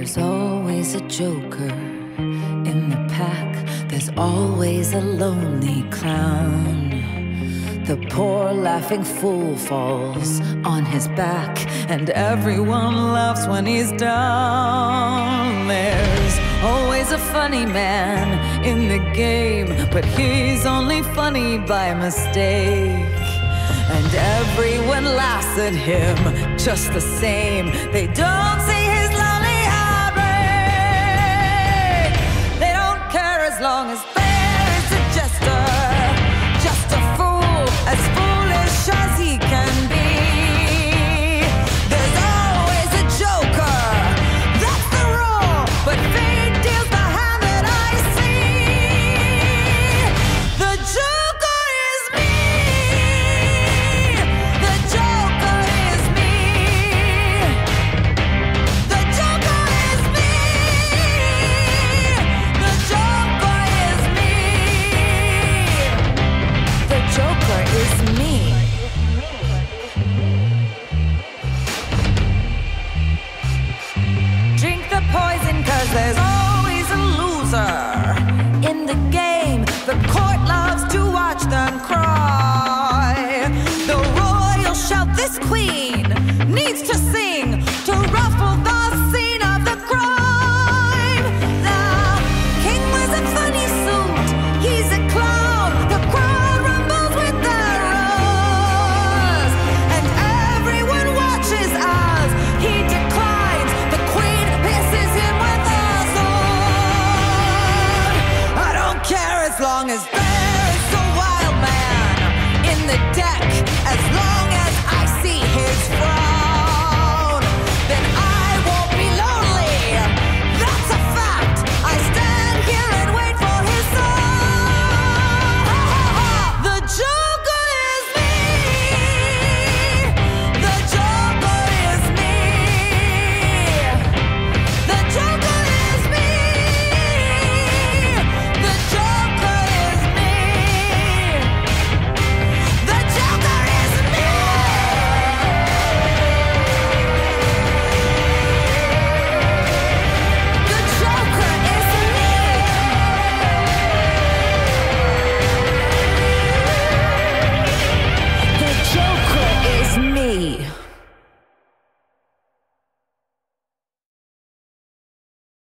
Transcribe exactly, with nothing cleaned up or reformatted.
There's always a joker in the pack. There's always a lonely clown. The poor laughing fool falls on his back, and everyone laughs when he's down. There's always a funny man in the game, but he's only funny by mistake. And everyone laughs at him just the same. They don't see his lonely heartbreak. They don't care as long as there's a jester, just a fool, as foolish as he can be. There's always a joker, that's the rule, but fate deals the hand that I see. The joker is me. The joker is me. The joker is me. The joker is me. The joker is me. Drink the poison, cause there's always a loser in the game. The court loves to watch them cry. The royals shout, "This queen